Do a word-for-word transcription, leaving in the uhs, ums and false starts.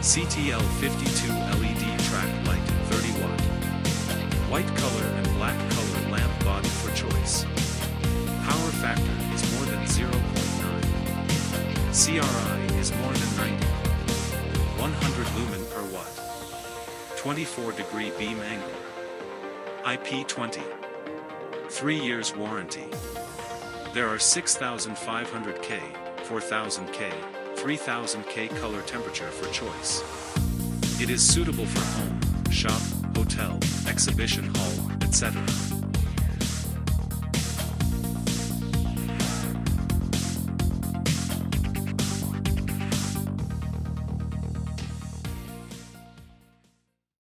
C T L fifty-two L E D track light, thirty watt. White color and black color lamp body for choice. Power factor is more than zero point nine. C R I is more than ninety. one hundred lumen per watt. twenty-four degree beam angle. I P twenty. three years warranty. There are six thousand five hundred K, four thousand K, three thousand K color temperature for choice. It is suitable for home, shop, hotel, exhibition hall, et cetera.